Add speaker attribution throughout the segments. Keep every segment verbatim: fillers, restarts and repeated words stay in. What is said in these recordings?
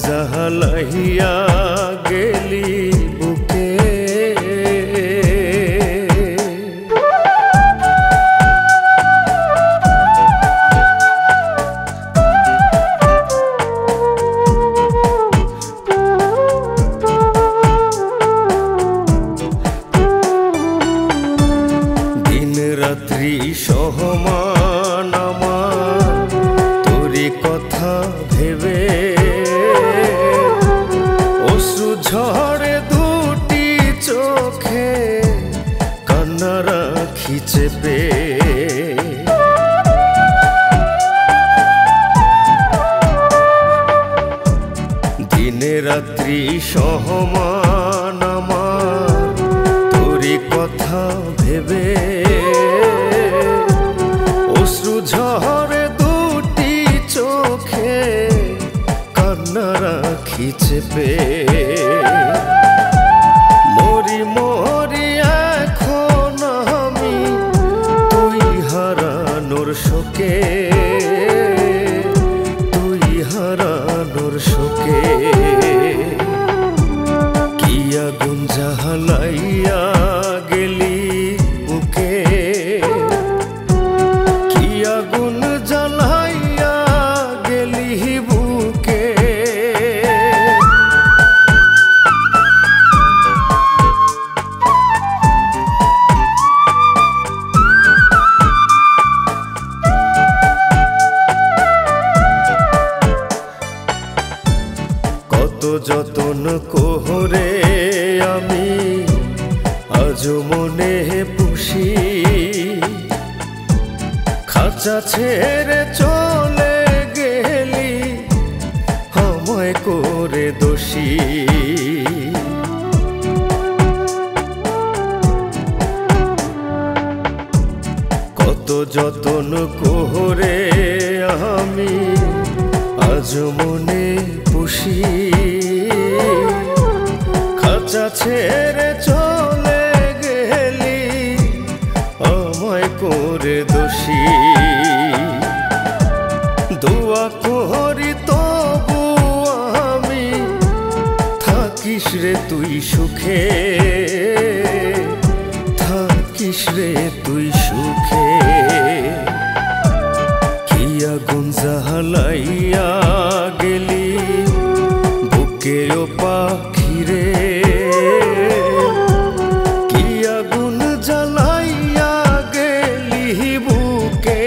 Speaker 1: জাহালাইয়া গেলি বুকে দিন রাত্রি সহমান আমার তোরি কথা ভেবে অশ্রু ঝরে দুটি চোখে কান্না রাখি চেপে দিনে রাত্রি সহমান আমার তোরি কথা ভেবে অশ্রু ঝরে দুটি চোখে কান্না রাখি চেপে মরি মরি এখন আমি তুই হারানোর শোকে তুই হারানোর শোকে কি আগুন জাহালাইয়া গেলি বুকে কি আগুন জ্বালাইয়া গেলি বুকে কত যতন কোহরে আমি আজ মনে পুষি খাঁচা ছেড়ে চলে গেলি আমায় করে দোষী কত যতন কোহরে আমি আজ মনে পুষি খাঁচা ছেড়ে চলে গেলি আমায় করে দোষী দোয়া করি তবু আমি থাকিস রে তুই সুখে থাকিস রে তুই সুখে কি আগুন জাহালাইয়া গেলি বুকে ও পাখিরে কি আগুন জ্বালাইয়া গেলি বুকে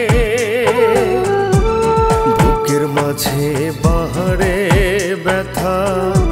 Speaker 1: বুকের মাঝে বাহারে ব্যথা